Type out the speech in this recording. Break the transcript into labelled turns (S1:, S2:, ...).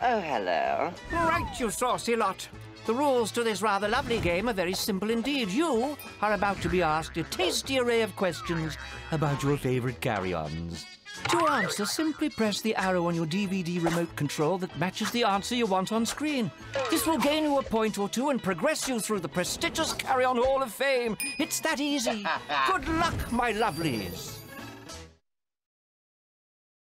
S1: Oh, hello.
S2: Right, you saucy lot. The rules to this rather lovely game are very simple indeed. You are about to be asked a tasty array of questions about your favourite carry-ons. To answer, simply press the arrow on your DVD remote control that matches the answer you want on screen. This will gain you a point or two and progress you through the prestigious Carry-On Hall of Fame. It's that easy. Good luck, my lovelies.